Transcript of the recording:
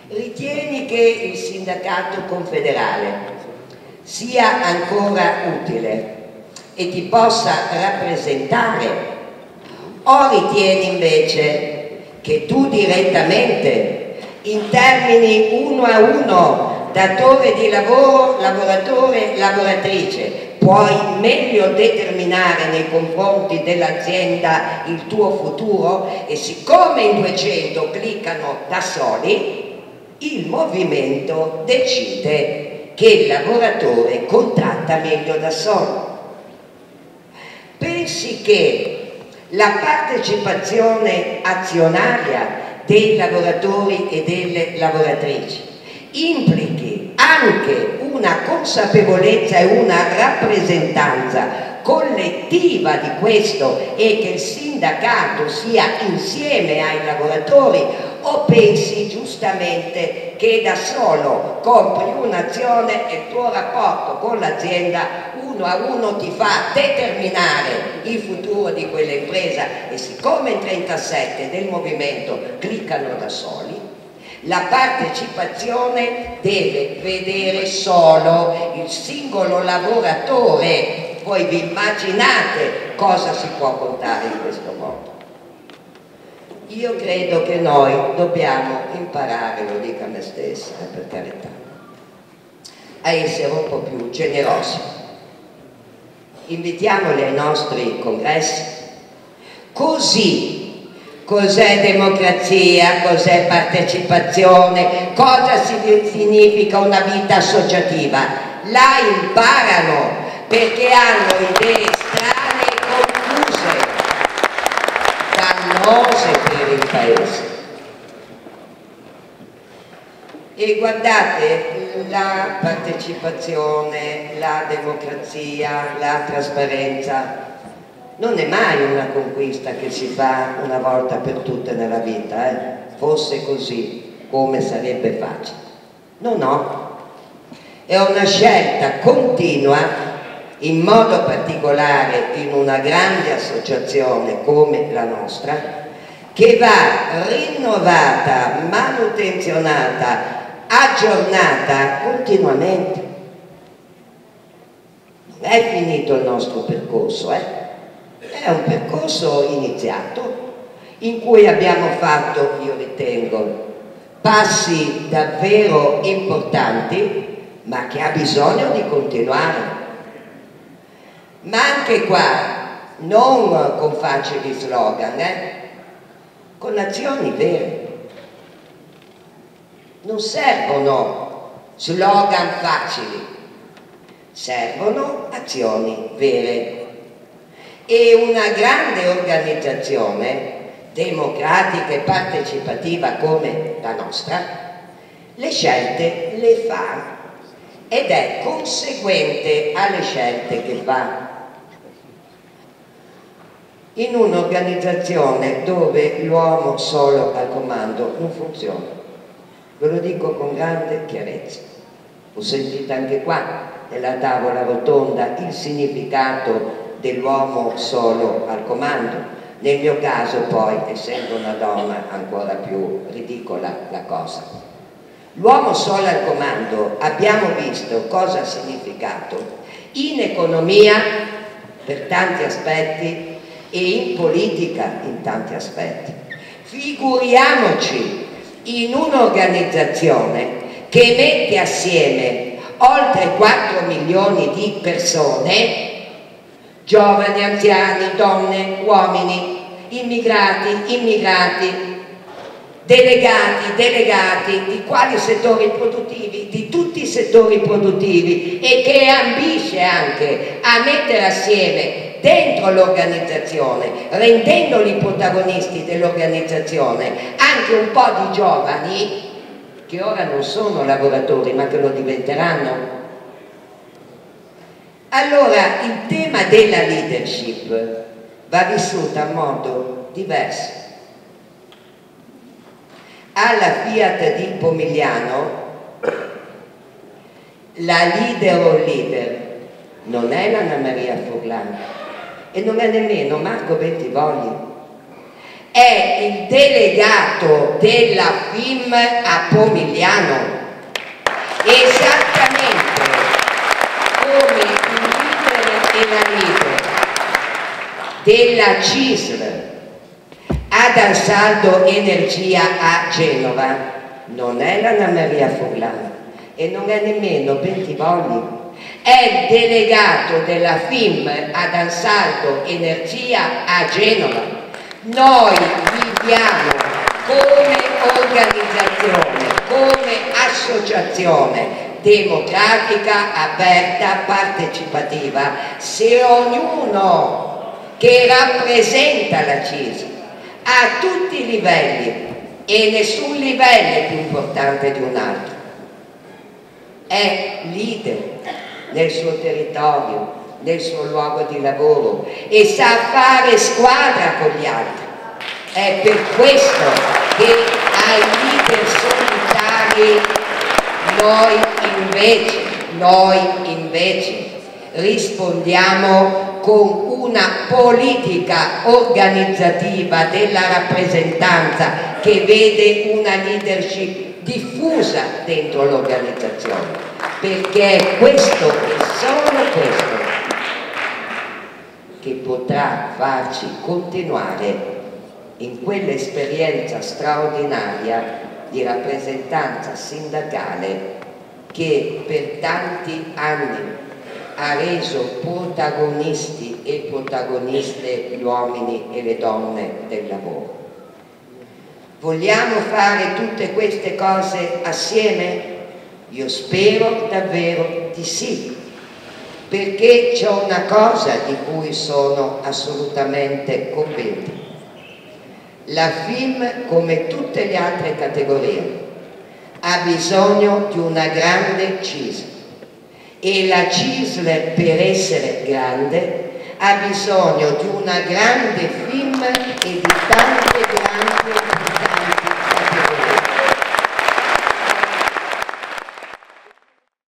Ritieni che il sindacato confederale sia ancora utile e ti possa rappresentare, o ritieni invece che tu direttamente, in termini uno a uno, datore di lavoro, lavoratore, lavoratrice, puoi meglio determinare nei confronti dell'azienda il tuo futuro e siccome in 200 cliccano da soli, il movimento decide che il lavoratore contratta meglio da solo. Pensi che la partecipazione azionaria dei lavoratori e delle lavoratrici implichi anche una consapevolezza e una rappresentanza collettiva di questo e che il sindacato sia insieme ai lavoratori, o pensi giustamente che da solo compri un'azione e il tuo rapporto con l'azienda uno a uno ti fa determinare il futuro di quell'impresa e siccome in 37 del movimento cliccano da soli, la partecipazione deve vedere solo il singolo lavoratore. Voi vi immaginate cosa si può contare in questo modo? Io credo che noi dobbiamo imparare, lo dico a me stessa, per carità, a essere un po' più generosi. Invitiamoli ai nostri congressi, così cos'è democrazia, cos'è partecipazione, cosa significa una vita associativa. La imparano perché hanno idee strane e confuse, dannose per il paese. E guardate, la partecipazione, la democrazia, la trasparenza non è mai una conquista che si fa una volta per tutte nella vita, Fosse così, come sarebbe facile. No, è una scelta continua, in modo particolare in una grande associazione come la nostra, che va rinnovata, manutenzionata, aggiornata continuamente. Non è finito il nostro percorso, È un percorso iniziato in cui abbiamo fatto, io ritengo, passi davvero importanti, ma che ha bisogno di continuare. Ma anche qua, non con facili slogan, con azioni vere. Non servono slogan facili, servono azioni vere. E una grande organizzazione democratica e partecipativa come la nostra le scelte le fa ed è conseguente alle scelte che fa. In un'organizzazione dove l'uomo solo al comando non funziona, ve lo dico con grande chiarezza. Ho sentito anche qua nella tavola rotonda il significato dell'uomo solo al comando. Nel mio caso poi, essendo una donna, ancora più ridicola la cosa. L'uomo solo al comando abbiamo visto cosa ha significato in economia per tanti aspetti e in politica in tanti aspetti. Figuriamoci in un'organizzazione che mette assieme oltre 4 milioni di persone, giovani, anziani, donne, uomini, immigrati, immigrati, delegati, di quali settori produttivi, di tutti i settori produttivi, e che ambisce anche a mettere assieme dentro l'organizzazione, rendendoli protagonisti dell'organizzazione, anche un po' di giovani che ora non sono lavoratori ma che lo diventeranno. Allora il tema della leadership va vissuto a modo diverso. Alla Fiat di Pomigliano la leader o leader non è l'Anna Maria Furlan e non è nemmeno Marco Bentivogli, è il delegato della FIM a Pomigliano, esattamente come il leader e la leader della CISL ad Ansaldo Energia a Genova non è l'Anna Maria Furlan e non è nemmeno Bentivolli, è il delegato della FIM ad Ansaldo Energia a Genova. Noi viviamo come organizzazione, come associazione democratica, aperta, partecipativa, se ognuno che rappresenta la CISL a tutti i livelli, e nessun livello è più importante di un altro, è leader nel suo territorio, nel suo luogo di lavoro e sa fare squadra con gli altri. È per questo che ai leader solitari noi invece rispondiamo con una politica organizzativa della rappresentanza che vede una leadership diffusa dentro l'organizzazione, perché è questo e solo questo che potrà farci continuare in quell'esperienza straordinaria di rappresentanza sindacale che per tanti anni ha reso protagonisti e protagoniste gli uomini e le donne del lavoro. Vogliamo fare tutte queste cose assieme? Io spero davvero di sì, perché c'è una cosa di cui sono assolutamente convinta. La FIM, come tutte le altre categorie, ha bisogno di una grande CISL e la CISL, per essere grande, ha bisogno di una grande FIM e di tanti